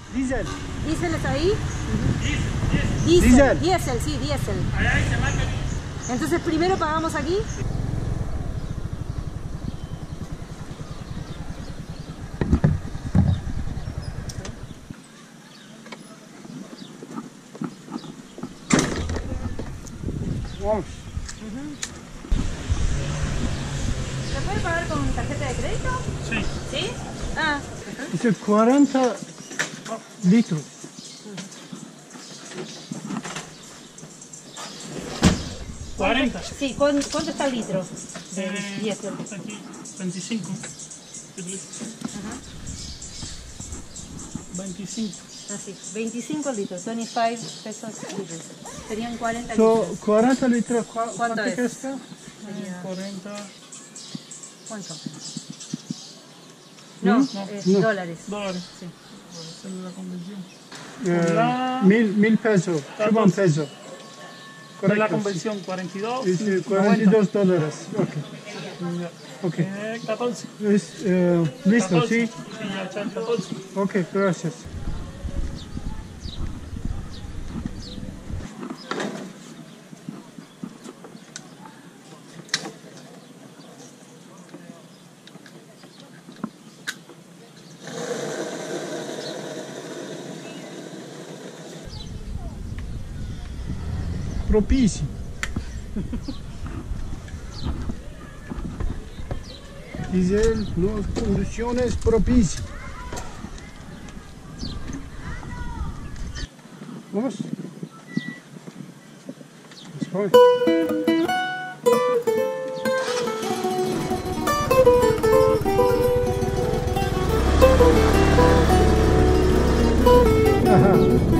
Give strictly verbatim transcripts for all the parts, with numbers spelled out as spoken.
Diesel. ¿Diesel es ahí? Diesel. Diesel, Diesel. diésel, sí, diésel. Allá se marca. Entonces primero pagamos aquí. Vamos. ¿Se puede pagar con tarjeta de crédito? Sí. ¿Sí? Ah. Dice cuarenta litros. cuarenta. Sí, ¿cuán- ¿cuánto está el litro de Eh, diésel? Aquí, veinticinco. Ajá. veinticinco. Así, veinticinco litros, veinticinco pesos litros. Serían cuarenta So, litros. cuarenta litros, ¿cu- ¿Cuánto ¿cuánto es? cuesta? Sería- cuarenta. ¿Cuánto? No, ¿Mm? es No. dólares. Dólares. Sí. Hacer la conversión. Eh, La- mil, mil pesos, Cuban pesos. ¿Cuál es la Correcto, conversión? cuarenta y dos. sí. Es, eh, cuarenta y dos dólares. Ok. Ya. Ok. Eh, catorce. Es, eh, listo, catorce. sí. Sí, ya está el catorce. Ok, gracias. Propicio. Dice las condiciones propicias. Vamos. Let's go. Ajá.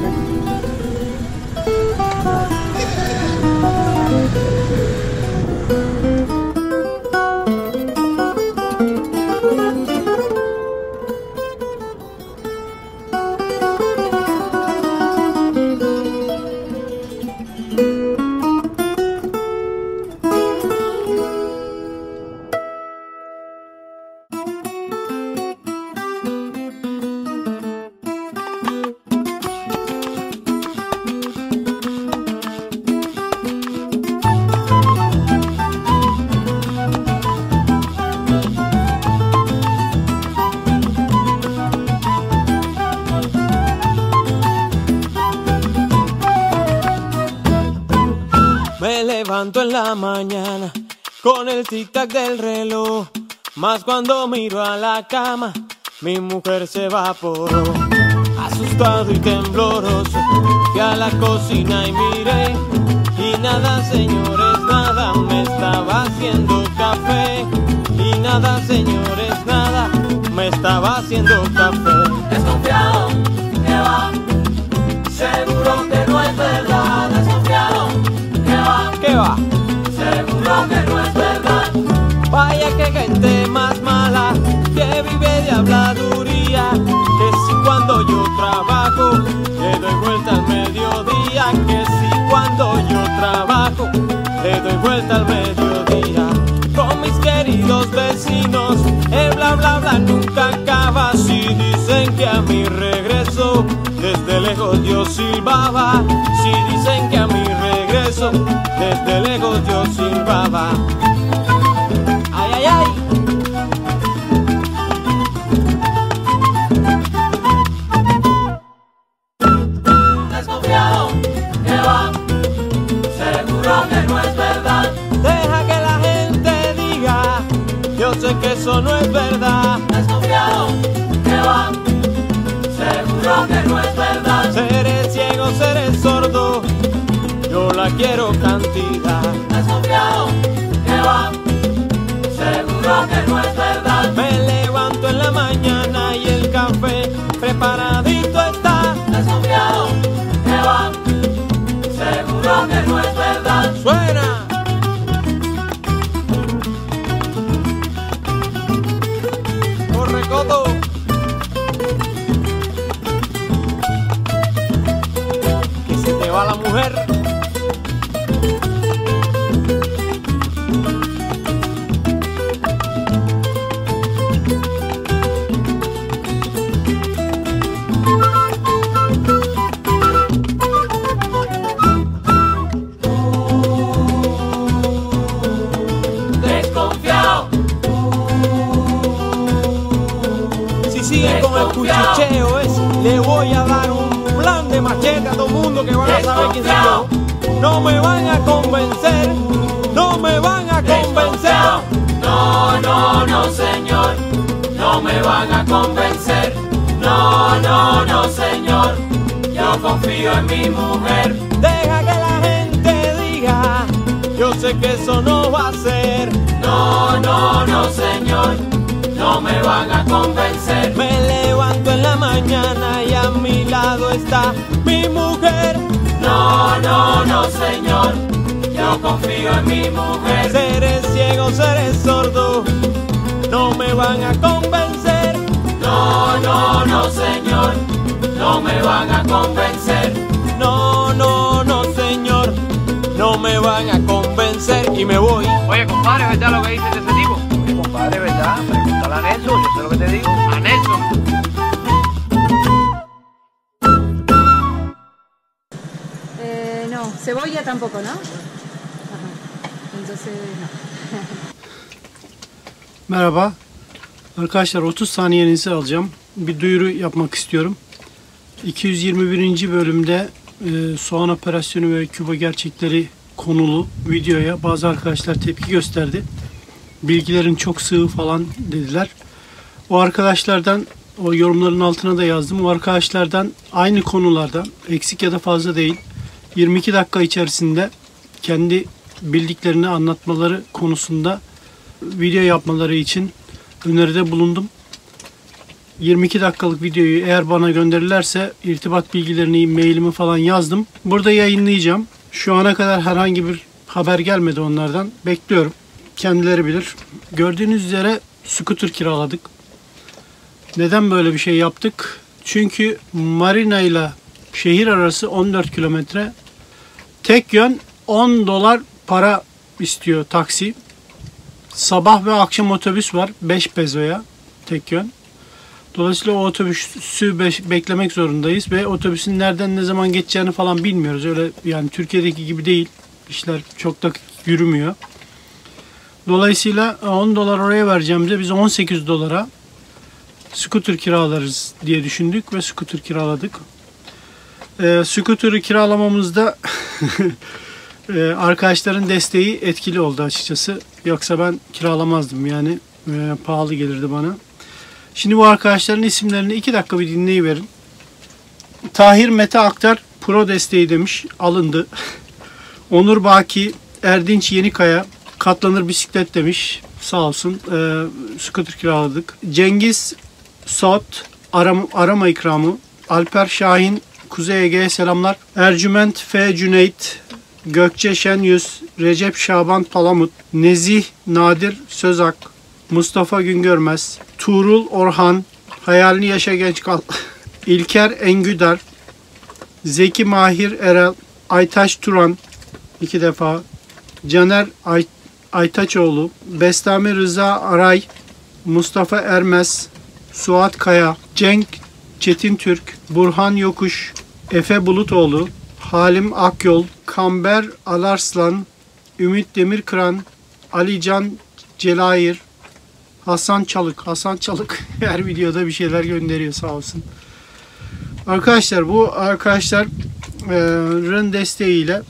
Me levanto en la mañana con el tic-tac del reloj, mas cuando miro a la cama, mi mujer se evaporó. Asustado y tembloroso, fui a la cocina y miré, y nada, señores, nada, me estaba haciendo café. Y nada, señores, nada, me estaba haciendo café. Desconfiado, que va, seguro que no es verdad. Desconfiado, que va, ¿Qué va? seguro que no es verdad. Vaya que gente más mala, que vive de habladuría, que si cuando yo trabajo, le doy vuelta al mediodía, que si cuando yo trabajo, le doy vuelta al mediodía. Con mis queridos vecinos, el bla bla bla nunca acaba. Si dicen que a mi regreso, desde lejos yo silbaba. Si dicen que a mi regreso, desde lejos yo silbaba. Ay, ay, ay. Desconfiado, que va, seguro que no es verdad. Deja que la gente diga, yo sé que eso no es verdad. Desconfiado, que va, seguro que no es verdad. Seré ciego, seré sordo, yo la quiero cantidad. Desconfiado, que va, seguro que no es verdad. Me levanto en la mañana y el café preparadito está. Desconfiado, que va, seguro que no es verdad. Suena. Corre, codo. Que se te va la mujer. Lo cuchicheo es, le voy a dar un plan de machete a todo mundo que van a saber quién soy yo. No me van a convencer, no me van a convencer. No, no, no, señor, no me van a convencer. No, no, no, señor, yo confío en mi mujer. Deja que la gente diga, yo sé que eso no va a ser. No, no, no, señor, no me van a convencer. Me levanto en la mañana y a mi lado está mi mujer. No, no, no, señor, yo confío en mi mujer. Seré ciego, seré sordo, no me van a convencer. No, no, no, señor, no me van a convencer. No, no, no, señor, no me van a convencer y me voy. Oye, compadre, ¿verdad lo que dice ese tipo? Oye, compadre, ¿verdad? Pregúntale a Nelson, yo sé lo que te digo. A Nelson. Eh, no, cebolla tampoco, ¿no? Ajá. Entonces, no. Merhaba. Arkadaşlar otuz saniyenizi alacağım. Bir duyuru yapmak istiyorum. iki yüz yirmi birinci bölümde e, soğan operasyonu ve Küba gerçekleri konulu videoya bazı arkadaşlar tepki gösterdi. Bilgilerin çok sığ falan dediler. O arkadaşlardan, o yorumların altına da yazdım. O arkadaşlardan aynı konulardan, eksik ya da fazla değil, yirmi iki dakika içerisinde kendi bildiklerini anlatmaları konusunda video yapmaları için öneride bulundum. yirmi iki dakikalık videoyu eğer bana gönderirlerse irtibat bilgilerini, mailimi falan yazdım. Burada yayınlayacağım. Şu ana kadar herhangi bir haber gelmedi onlardan. Bekliyorum. Kendileri bilir. Gördüğünüz üzere scooter kiraladık. Neden böyle bir şey yaptık? Çünkü marina ile şehir arası on dört kilometre. Tek yön on dolar para istiyor taksi. Sabah ve akşam otobüs var beş pezoya tek yön. Dolayısıyla o otobüsü beklemek zorundayız ve otobüsün nereden ne zaman geçeceğini falan bilmiyoruz. Öyle yani Türkiye'deki gibi değil. İşler çok da yürümüyor. Dolayısıyla on dolar oraya vereceğimize biz on sekiz dolara scooter kiralarız diye düşündük ve scooter kiraladık. Ee, scooter'ı kiralamamızda ee, arkadaşların desteği etkili oldu açıkçası. Yoksa ben kiralamazdım yani. E, pahalı gelirdi bana. Şimdi bu arkadaşların isimlerini iki dakika bir dinleyiverin. Tahir Mete Aktar Pro desteği demiş. Alındı. Onur Baki Erdinç Yenikaya katlanır bisiklet demiş. Sağ olsun. E, scooter kiraladık. Cengiz Sot arama, arama ikramı. Alper Şahin Kuzey Ege'ye selamlar. Ercüment F. Cüneyt Gökçe Şenyüz, Recep Şaban Palamut, Nezih Nadir Sözak, Mustafa Güngörmez, Tuğrul Orhan, Hayalini Yaşa Genç Kal, İlker Engüder, Zeki Mahir Erel, Aytaş Turan, iki defa, Caner Ay Aytaçoğlu, Bestami Rıza Aray, Mustafa Ermez, Suat Kaya, Cenk Çetin Türk, Burhan Yokuş, Efe Bulutoğlu, Halim Akyol, Kamber Alarslan, Ümit Demirkıran, Alican Celayir, Hasan Çalık. Hasan Çalık her videoda bir şeyler gönderiyor sağ olsun. Arkadaşlar bu arkadaşların desteğiyle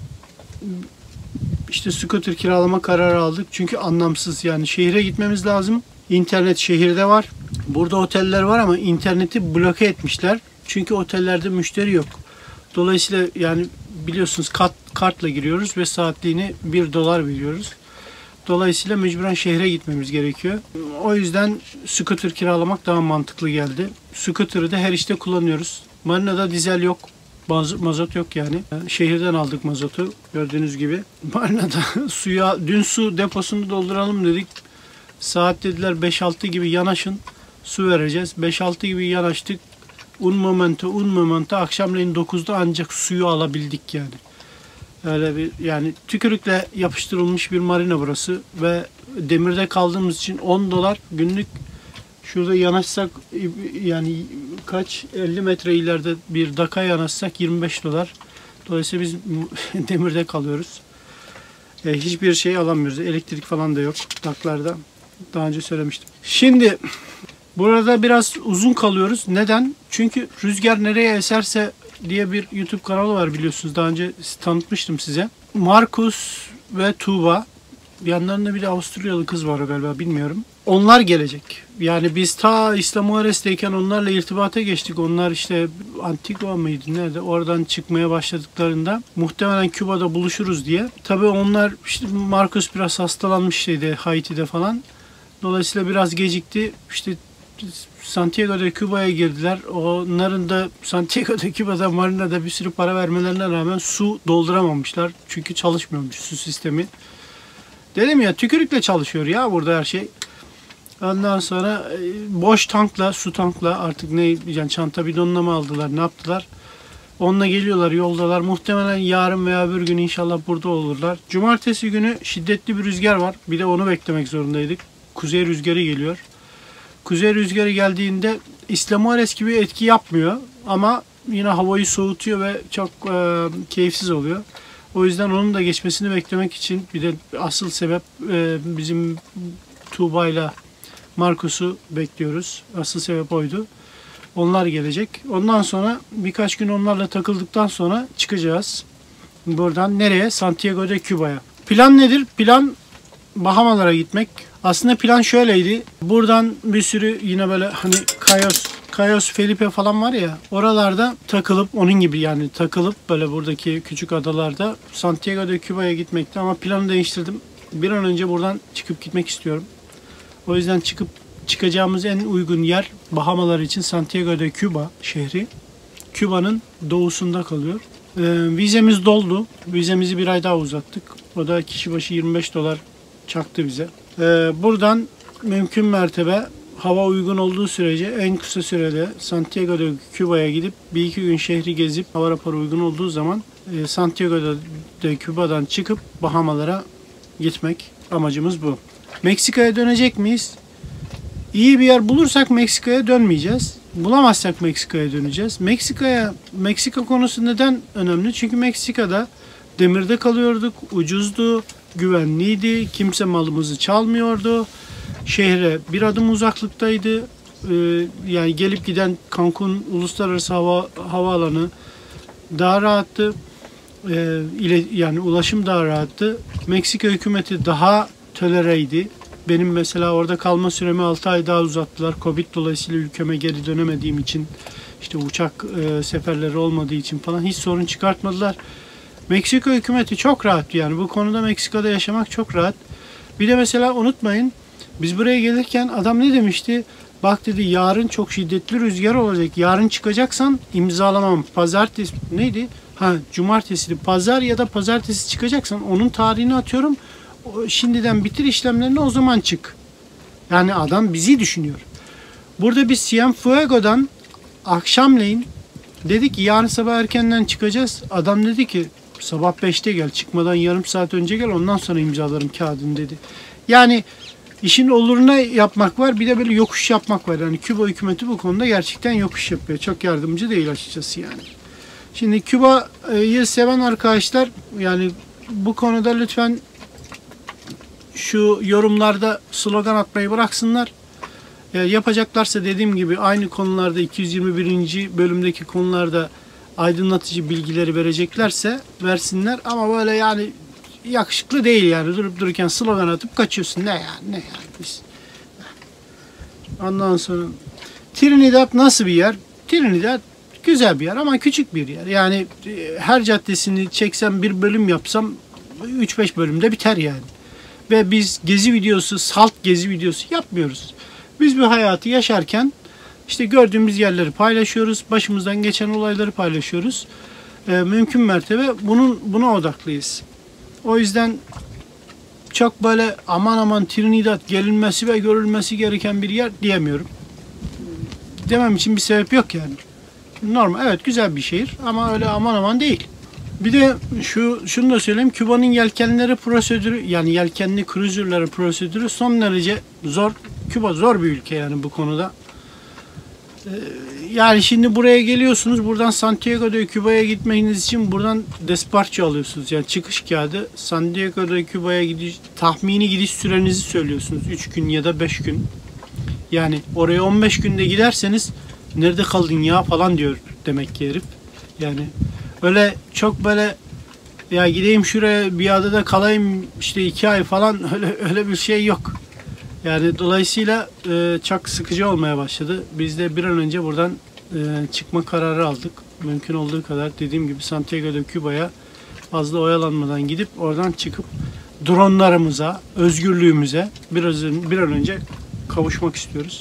işte scooter kiralama kararı aldık. Çünkü anlamsız yani şehire gitmemiz lazım. İnternet şehirde var. Burada oteller var ama interneti bloke etmişler. Çünkü otellerde müşteri yok. Dolayısıyla yani biliyorsunuz kart, kartla giriyoruz ve saatliğini bir dolar veriyoruz. Dolayısıyla mecburen şehre gitmemiz gerekiyor. O yüzden scooter kiralamak daha mantıklı geldi. Scooter'ı da her işte kullanıyoruz. Marina'da dizel yok. Mazot yok yani. Şehirden aldık mazotu gördüğünüz gibi. Marina'da suya dün su deposunu dolduralım dedik. Saat dediler beş altı gibi yanaşın. Su vereceğiz. beş altı gibi yanaştık. Un momento, un momento akşamleyin dokuzda ancak suyu alabildik yani. Öyle bir yani tükürükle yapıştırılmış bir marina burası ve demirde kaldığımız için on dolar günlük. Şurada yanaşsak yani kaç elli metre ileride bir daka yanaşsak yirmi beş dolar. Dolayısıyla biz demirde kalıyoruz. E, hiçbir şey alamıyoruz. Elektrik falan da yok daklarda. Daha önce söylemiştim. Şimdi Burada biraz uzun kalıyoruz. Neden? Çünkü rüzgar nereye eserse diye bir YouTube kanalı var biliyorsunuz. Daha önce tanıtmıştım size. Markus ve Tuğba. Yanlarında bir de Avusturyalı kız var galiba, bilmiyorum. Onlar gelecek. Yani biz ta İslamores'teyken onlarla irtibata geçtik. Onlar işte Antigua mıydı nerede? Oradan çıkmaya başladıklarında muhtemelen Küba'da buluşuruz diye. Tabii onlar işte Markus biraz hastalanmış şeydi Haiti'de falan. Dolayısıyla biraz gecikti. İşte Santiago'da Küba'ya girdiler. Onların da Santiago'da Küba'da marinada bir sürü para vermelerine rağmen su dolduramamışlar. Çünkü çalışmıyormuş su sistemi. Dedim ya, tükürükle çalışıyor ya burada her şey. Ondan sonra boş tankla, su tankla artık ne yani çanta bidonla mı aldılar, ne yaptılar? Onunla geliyorlar, yoldalar. Muhtemelen yarın veya bir gün inşallah burada olurlar. Cumartesi günü şiddetli bir rüzgar var. Bir de onu beklemek zorundaydık. Kuzey rüzgarı geliyor. Kuzey rüzgarı geldiğinde İslamores gibi etki yapmıyor. Ama yine havayı soğutuyor ve çok e, keyifsiz oluyor. O yüzden onun da geçmesini beklemek için bir de asıl sebep e, bizim Tuğba'yla Markus'u bekliyoruz. Asıl sebep oydu. Onlar gelecek. Ondan sonra birkaç gün onlarla takıldıktan sonra çıkacağız. Buradan nereye? Santiago de Küba'ya. Plan nedir? Plan Bahamalara gitmek. Aslında plan şöyleydi. Buradan bir sürü yine böyle hani Cayos, Cayos Felipe falan var ya, oralarda takılıp onun gibi yani takılıp böyle buradaki küçük adalarda Santiago de Küba'ya gitmekti ama planı değiştirdim. Bir an önce buradan çıkıp gitmek istiyorum. O yüzden çıkıp çıkacağımız en uygun yer Bahamalar için Santiago de Küba şehri. Küba'nın doğusunda kalıyor. Ee, vizemiz doldu. Vizemizi bir ay daha uzattık. O da kişi başı yirmi beş dolar çaktı bize. Ee, buradan mümkün mertebe hava uygun olduğu sürece en kısa sürede Santiago de Küba'ya gidip bir iki gün şehri gezip hava raporu uygun olduğu zaman e, Santiago de Küba'dan çıkıp Bahamalara gitmek amacımız bu. Meksika'ya dönecek miyiz? İyi bir yer bulursak Meksika'ya dönmeyeceğiz. Bulamazsak Meksika'ya döneceğiz. Meksika'ya, Meksika konusu neden önemli? Çünkü Meksika'da demirde kalıyorduk, ucuzdu, güvenliydi, kimse malımızı çalmıyordu. Şehre bir adım uzaklıktaydı. Ee, yani gelip giden Cancun Uluslararası Hava Havaalanı daha rahattı. Ee, ile, yani ulaşım daha rahattı. Meksika hükümeti daha tolereydi. Benim mesela orada kalma süremi altı ay daha uzattılar. Covid dolayısıyla ülkeme geri dönemediğim için, işte uçak e, seferleri olmadığı için falan hiç sorun çıkartmadılar. Meksika hükümeti çok rahat yani. Bu konuda Meksika'da yaşamak çok rahat. Bir de mesela unutmayın, biz buraya gelirken adam ne demişti? Bak dedi, yarın çok şiddetli rüzgar olacak. Yarın çıkacaksan imzalamam. Pazartesi neydi? Ha, cumartesi, pazar ya da pazartesi çıkacaksan onun tarihini atıyorum. Şimdiden bitir işlemlerini, o zaman çık. Yani adam bizi düşünüyor. Burada biz Cienfuego'dan akşamleyin dedik ki yarın sabah erkenden çıkacağız. Adam dedi ki sabah beşte gel, çıkmadan yarım saat önce gel, ondan sonra imzalarım kağıdını dedi. Yani işin oluruna yapmak var, bir de böyle yokuş yapmak var. Yani Küba hükümeti bu konuda gerçekten yokuş yapıyor. Çok yardımcı değil açıkçası yani. Şimdi Küba'yı seven arkadaşlar yani bu konuda lütfen şu yorumlarda slogan atmayı bıraksınlar. E, yapacaklarsa dediğim gibi aynı konularda iki yüz yirmi birinci bölümdeki konularda aydınlatıcı bilgileri vereceklerse versinler. Ama böyle yani yakışıklı değil yani, durup dururken slogan atıp kaçıyorsun. Ne yani, ne yani biz. Ondan sonra Trinidad nasıl bir yer? Trinidad güzel bir yer ama küçük bir yer. Yani her caddesini çeksem, bir bölüm yapsam üç beş bölümde biter yani. Ve biz gezi videosu, salt gezi videosu yapmıyoruz. Biz bu hayatı yaşarken işte gördüğümüz yerleri paylaşıyoruz. Başımızdan geçen olayları paylaşıyoruz. Ee, mümkün mertebe bunun buna odaklıyız. O yüzden çok böyle aman aman Trinidad gelinmesi ve görülmesi gereken bir yer diyemiyorum. Demem için bir sebep yok yani. Normal, evet güzel bir şehir ama öyle aman aman değil. Bir de şu şunu da söyleyeyim. Küba'nın yelkenleri prosedürü, yani yelkenli cruiser'ları prosedürü son derece zor. Küba zor bir ülke yani bu konuda. Ee, yani şimdi buraya geliyorsunuz. Buradan Santiago de Küba'ya gitmeniz için buradan despacho alıyorsunuz. Yani çıkış kağıdı. Santiago de Küba'ya gidiş, tahmini gidiş sürenizi söylüyorsunuz. üç gün ya da beş gün. Yani oraya on beş günde giderseniz nerede kaldın ya falan diyor demek ki herif. Yani öyle çok böyle ya gideyim şuraya bir adada kalayım işte iki ay falan öyle öyle bir şey yok. Yani dolayısıyla e, çok sıkıcı olmaya başladı. Biz de bir an önce buradan e, çıkma kararı aldık. Mümkün olduğu kadar dediğim gibi Santiago de Cuba'ya fazla oyalanmadan gidip oradan çıkıp dronlarımıza, özgürlüğümüze biraz bir an önce kavuşmak istiyoruz.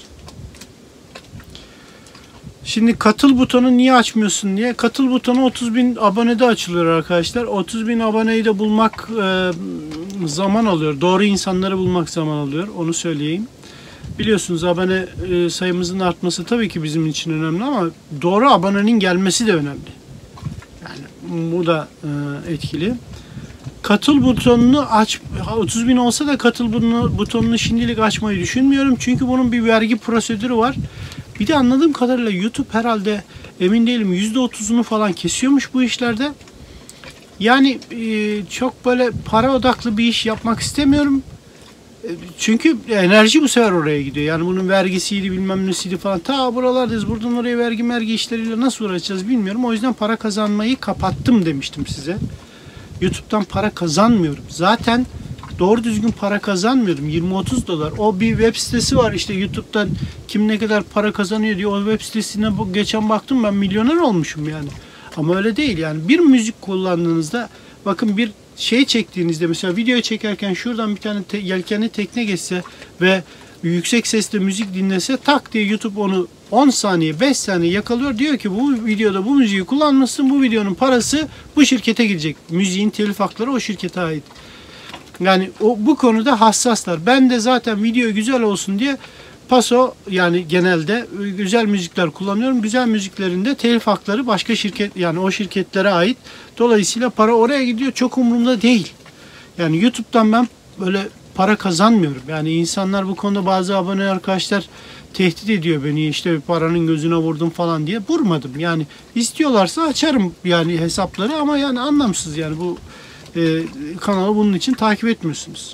Şimdi katıl butonu niye açmıyorsun diye. Katıl butonu otuz bin abonede açılıyor arkadaşlar. otuz bin aboneyi de bulmak e, zaman alıyor. Doğru insanları bulmak zaman alıyor. Onu söyleyeyim. Biliyorsunuz abone e, sayımızın artması tabii ki bizim için önemli ama doğru abonenin gelmesi de önemli. Yani bu da e, etkili. Katıl butonunu aç, otuz bin olsa da katıl butonunu şimdilik açmayı düşünmüyorum. Çünkü bunun bir vergi prosedürü var. Bir de anladığım kadarıyla YouTube herhalde emin değilim yüzde otuzunu falan kesiyormuş bu işlerde. Yani e, çok böyle para odaklı bir iş yapmak istemiyorum. E, çünkü enerji bu sefer oraya gidiyor. Yani bunun vergisiydi bilmem nesiydi falan. Ta buralardayız. Buradan oraya vergi mergi işleriyle nasıl uğraşacağız bilmiyorum. O yüzden para kazanmayı kapattım demiştim size. YouTube'dan para kazanmıyorum. Zaten doğru düzgün para kazanmıyorum. yirmi otuz dolar. O bir web sitesi var işte YouTube'dan kim ne kadar para kazanıyor diye o web sitesine bu geçen baktım ben milyoner olmuşum yani. Ama öyle değil yani. Bir müzik kullandığınızda bakın bir şey çektiğinizde mesela video çekerken şuradan bir tane te yelkenli tekne geçse ve yüksek sesle müzik dinlese tak diye YouTube onu on saniye beş saniye yakalıyor. Diyor ki bu videoda bu müziği kullanmışsın. Bu videonun parası bu şirkete gidecek. Müziğin telif hakları o şirkete ait. Yani o, bu konuda hassaslar. Ben de zaten video güzel olsun diye paso yani genelde güzel müzikler kullanıyorum. Güzel müziklerinde telif hakları başka şirket yani o şirketlere ait. Dolayısıyla para oraya gidiyor. Çok umurumda değil. Yani YouTube'dan ben böyle para kazanmıyorum. Yani insanlar bu konuda bazı abone arkadaşlar tehdit ediyor beni işte paranın gözüne vurdum falan diye. Vurmadım. Yani istiyorlarsa açarım yani hesapları ama yani anlamsız yani bu e, kanalı bunun için takip etmiyorsunuz.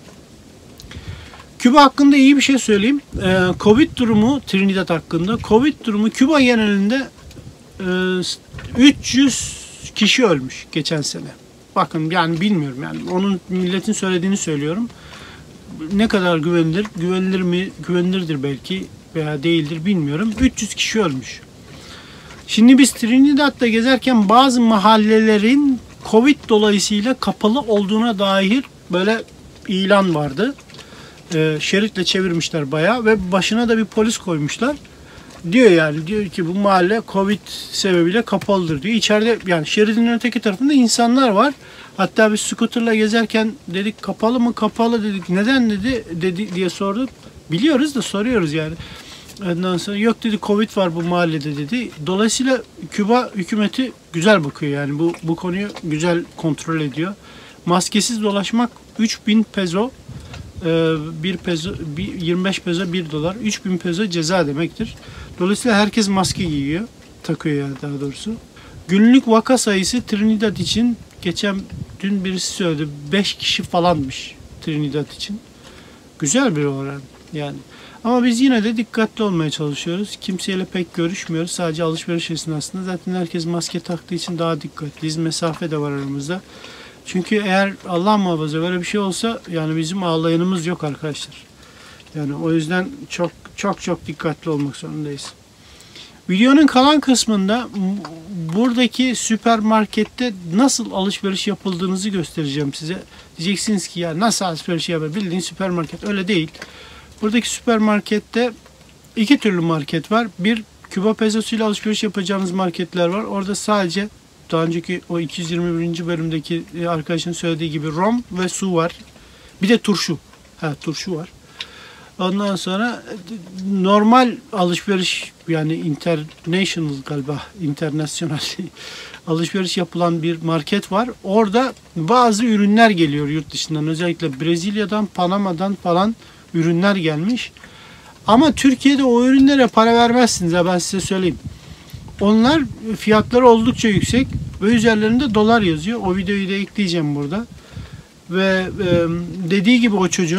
Küba hakkında iyi bir şey söyleyeyim. E, Covid durumu Trinidad hakkında. Covid durumu Küba genelinde e, üç yüz kişi ölmüş geçen sene. Bakın yani bilmiyorum yani onun milletin söylediğini söylüyorum. Ne kadar güvenilir? Güvenilir mi? Güvenilirdir belki veya değildir bilmiyorum. üç yüz kişi ölmüş. Şimdi biz Trinidad'da gezerken bazı mahallelerin Covid dolayısıyla kapalı olduğuna dair böyle ilan vardı. Ee, şeritle çevirmişler bayağı ve başına da bir polis koymuşlar. Diyor yani diyor ki bu mahalle Covid sebebiyle kapalıdır diyor. İçeride yani şeridin öteki tarafında insanlar var. Hatta biz scooter'la gezerken dedik kapalı mı kapalı dedik. Neden dedi dedi diye sorduk. Biliyoruz da soruyoruz yani. Ondan sonra yok dedi Covid var bu mahallede dedi. Dolayısıyla Küba hükümeti güzel bakıyor yani bu bu konuyu güzel kontrol ediyor. Maskesiz dolaşmak üç bin peso bir peso yirmi beş peso bir dolar üç bin peso ceza demektir. Dolayısıyla herkes maske giyiyor. Takıyor yani daha doğrusu. Günlük vaka sayısı Trinidad için geçen dün birisi söyledi beş kişi falanmış Trinidad için. Güzel bir oran yani. Ama biz yine de dikkatli olmaya çalışıyoruz. Kimseyle pek görüşmüyoruz. Sadece alışveriş esnasında zaten herkes maske taktığı için daha dikkatliyiz. Mesafe de var aramızda. Çünkü eğer Allah muhafaza böyle bir şey olsa yani bizim ağlayanımız yok arkadaşlar. Yani o yüzden çok çok çok dikkatli olmak zorundayız. Videonun kalan kısmında buradaki süpermarkette nasıl alışveriş yapıldığınızı göstereceğim size. Diyeceksiniz ki ya nasıl alışveriş yapar? Bildiğin süpermarket öyle değil. Buradaki süpermarkette iki türlü market var. Bir Küba pesosuyla alışveriş yapacağınız marketler var. Orada sadece daha önceki o iki yüz yirmi birinci bölümdeki arkadaşın söylediği gibi rom ve su var. Bir de turşu. Ha turşu var. Ondan sonra normal alışveriş yani international galiba internasyonel alışveriş yapılan bir market var. Orada bazı ürünler geliyor yurt dışından. Özellikle Brezilya'dan, Panama'dan falan ürünler gelmiş. Ama Türkiye'de o ürünlere para vermezsiniz ya ben size söyleyeyim. Onlar fiyatları oldukça yüksek ve üzerlerinde dolar yazıyor. O videoyu da ekleyeceğim burada. Ve e, dediği gibi o çocuğun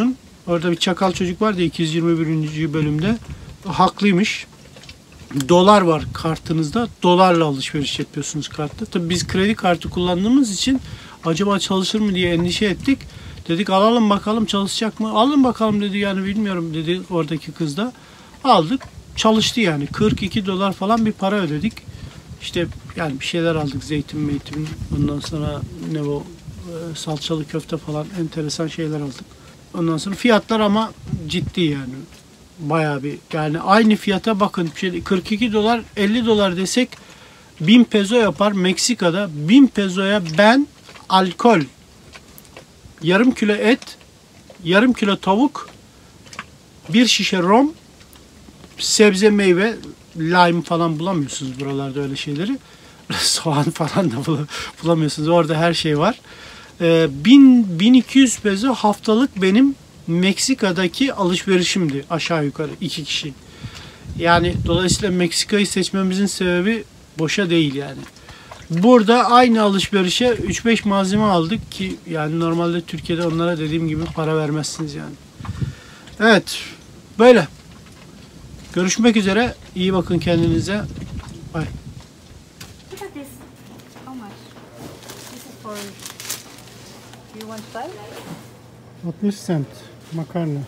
Orada bir çakal çocuk vardı iki yüz yirmi birinci bölümde. Haklıymış. Dolar var kartınızda. Dolarla alışveriş yapıyorsunuz kartta. Tabii biz kredi kartı kullandığımız için acaba çalışır mı diye endişe ettik. Dedik alalım bakalım çalışacak mı? Alın bakalım dedi, yani bilmiyorum dedi oradaki kız da. Aldık. Çalıştı yani. kırk iki dolar falan bir para ödedik. İşte yani bir şeyler aldık. Zeytin meytin. Ondan sonra ne o e, salçalı köfte falan enteresan şeyler aldık. Ondan sonra fiyatlar ama ciddi yani. Bayağı bir yani aynı fiyata bakın. Şey, kırk iki dolar elli dolar desek bin peso yapar. Meksika'da bin pesoya ben alkol, yarım kilo et, yarım kilo tavuk, bir şişe rom, sebze meyve, lime falan bulamıyorsunuz buralarda öyle şeyleri. Soğan falan da bulamıyorsunuz. Orada her şey var. Ee, bin bin iki yüz peso haftalık benim Meksika'daki alışverişimdi aşağı yukarı iki kişi. Yani dolayısıyla Meksika'yı seçmemizin sebebi boşa değil yani. Burada aynı alışverişe üç beş malzeme aldık ki yani normalde Türkiye'de onlara dediğim gibi para vermezsiniz yani. Evet, böyle. Görüşmek üzere. İyi bakın kendinize. Bye. Look at this. How much? This is for. Do you want five? altmış cent makarna.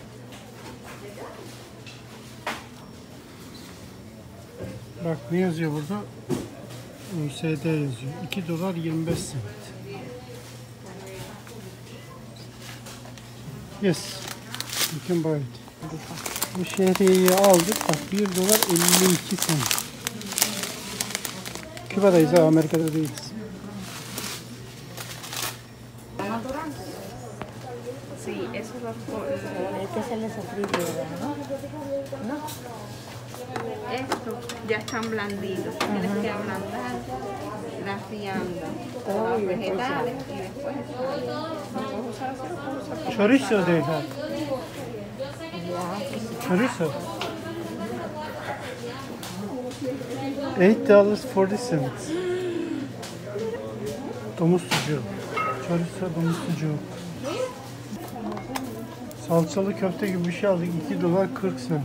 Bak ne yazıyor burada? U S D yazıyor. iki dolar yirmi beş cent. Yes. You can buy it. Bu şehriyeyi aldık. Bak bir dolar elli iki cent. Küba'dayız ha, Amerika'da değiliz. Sí, eso lo este es el de sofrito, ¿no? ¿No? Estos ya están blanditos. Tienes que ablandar las viandas, los vegetales y después lo puedes usar así, lo puedes usar como Chorizo they have. Chorizo. eight dollars forty cents. Domuz sucuğu. Chorizo domuz sucuğu. Salçalı köfte gibi bir şey aldık. iki dolar kırk cent.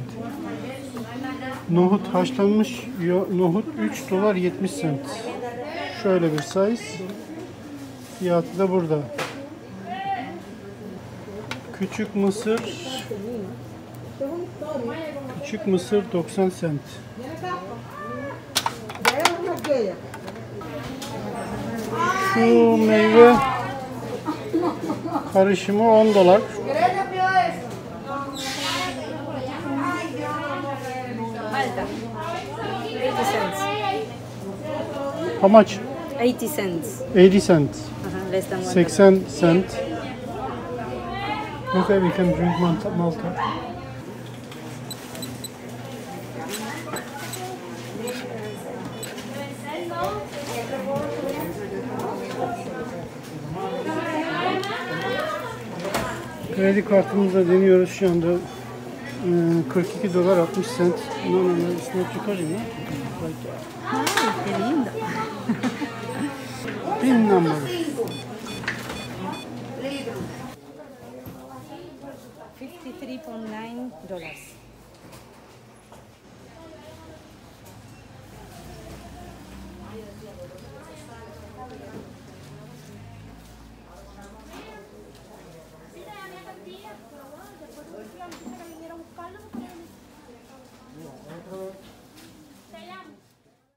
Nohut haşlanmış nohut üç dolar yetmiş cent. Şöyle bir size. Fiyatı da burada. Küçük mısır Küçük mısır doksan cent. Şu meyve karışımı on dolar. eighty cents. How much? eighty cents. eighty cents. Uh-huh, less than one. seksen cent. Okay, we can drink Malta. Malta. Kredi kartımızla deniyoruz şu anda. kırk iki dolar altmış cent. No, no, no, it's not çıkarayım ya. Qué lindo. Pin number. fifty-three point nine dollars.